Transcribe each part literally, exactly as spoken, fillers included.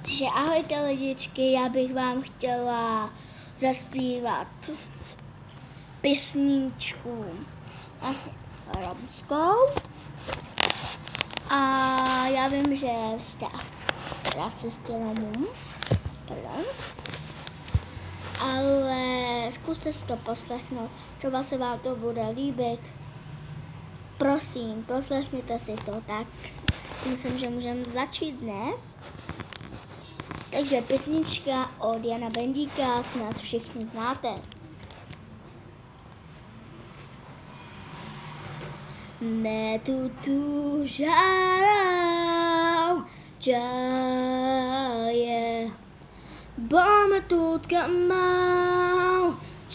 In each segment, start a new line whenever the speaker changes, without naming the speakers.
Takže ahojte lidičky, já bych vám chtěla zaspívat písničku vlastně romskou. A já vím, že jste asi z Romů, ale zkuste si to poslechnout, třeba se vám to bude líbit. Prosím, poslechněte si to, tak myslím, že můžeme začít, ne? Takže písnička od Jana Bendíka, snad všichni znáte. मैं तू तू žádám čaje, bome tut kamau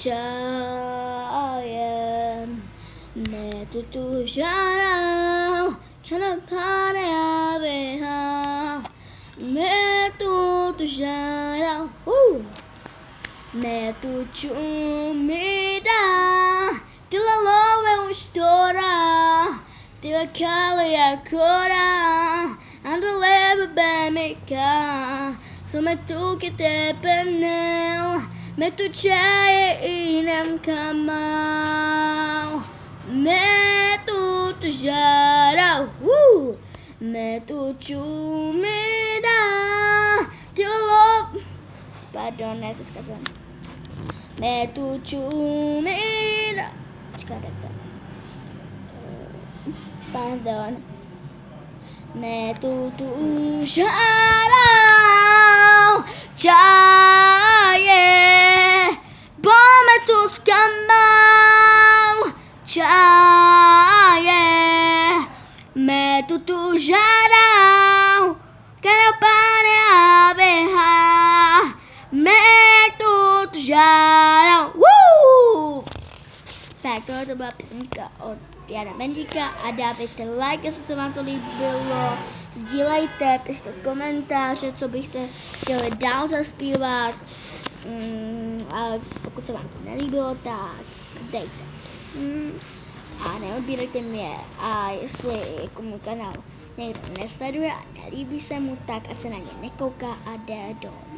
čaje. मैं तू तू žádám kana pane abeha. मैं तू तू žádám uh. मैं तू čumida Tilalove ustora, tila kalia kora, andaleva bemika. So me tu que te penel, me tu chaya inem kamau. Me tu tu jara, uh, me tu chumida, tilalove. Pardon, ne to zkazám. Me tu chumida. Pardon. मैं तू तू žádám čaje, bome tut kamau čaje. मैं तू तू žádám kana pane abeha. मैं तू तू žádám. Woo! Tak tohle to byla písnička od Jana Bendíka a dávejte like, jestli se vám to líbilo, sdílejte, pište komentáře, co byste chtěli dál zaspívat, mm, a pokud se vám to nelíbilo, tak dejte. Mm, a neodbírejte mě, a jestli jako můj kanál někdo nesleduje a nelíbí se mu, tak ať se na ně nekouká a jde dolů.